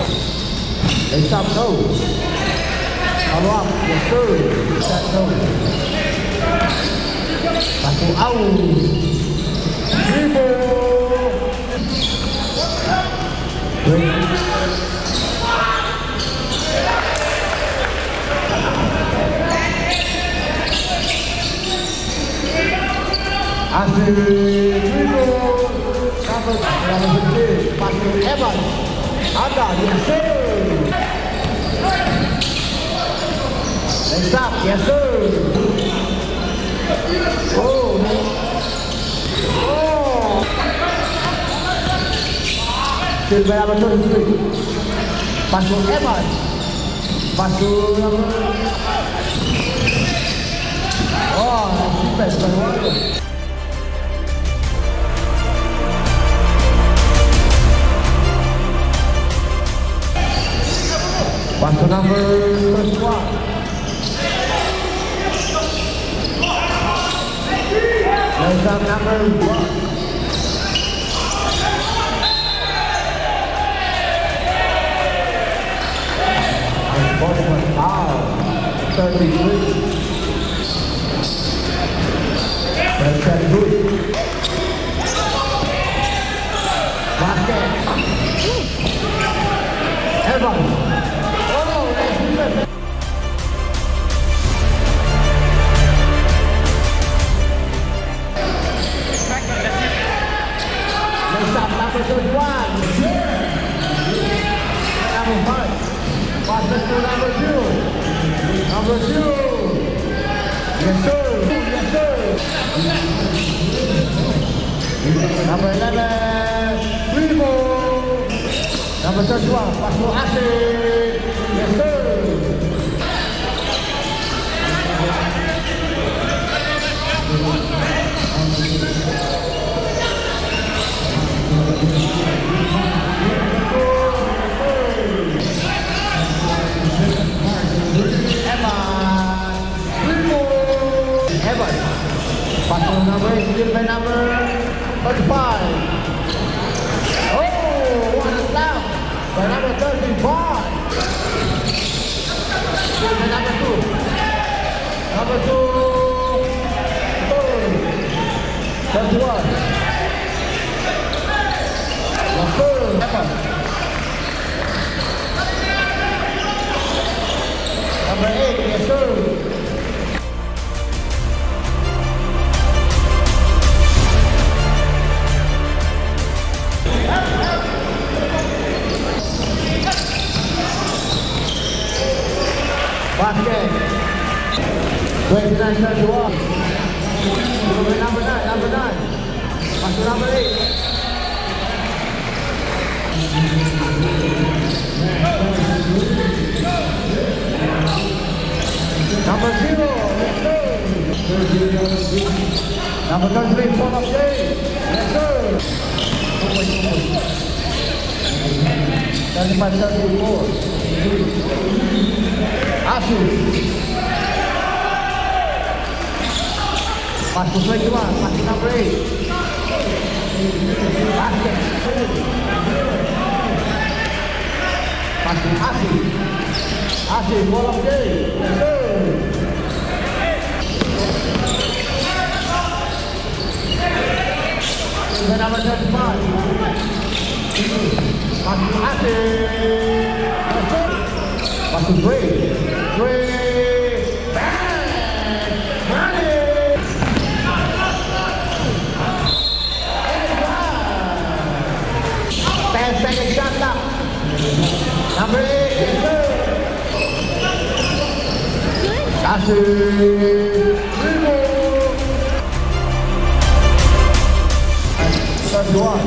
They stop no. Follow up, yes sir. Set no. Satu out. Dribble. Asli dribble. Number 15. Pasal Evan. Ada yes sir. Next up, yes sir. Oh. Oh. Still by number 23. Pasal Evan. Pasal number. Oh, defense by Warrior. Pasal number 21. Next up, number 1. Foul. 33. That's good. Basket. Evan. Number 31. Number 5. Passes to number 2. Number 2. Yes sir. Yes sir. Number 11. Primo. Number 31. Pass to Asik. Yes sir. Evan. Pasal number 8, still by number 35. Oh, what a slam. By number 35. Still by number 2. Number 2. 31. Evan. Number 8, yes sir. Basket. 29-31. Number 9. Masuk number 8. Number 0. Number 33, Paul of Day. Yes sir. 35-34. Asu. Masuk lagi tuan, masuk number 8. Basket. Masuk Asu. Asu, Paul of Day. Yes sir. Number 35. Masuk Asik. Masuk Dre. Bang. Money. 10 seconds shot clock. Number 8. Asik. 31.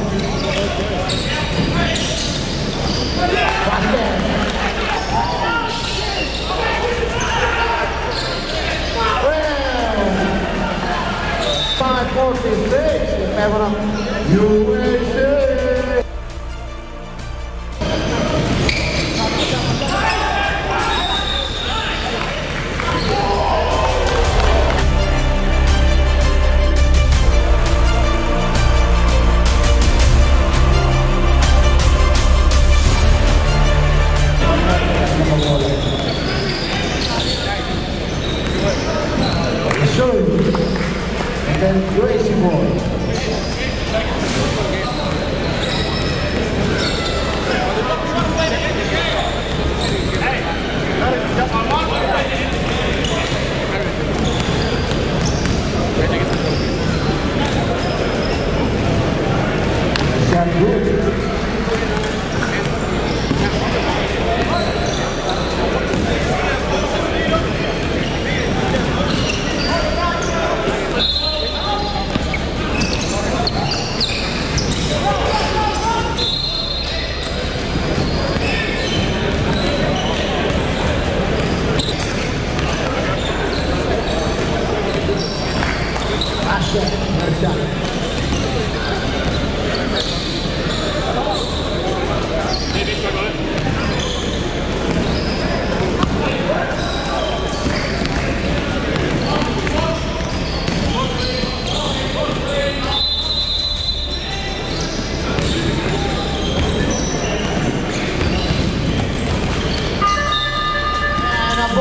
Basket. 5:46 in favor of UAC.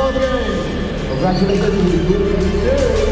game. Congratulations.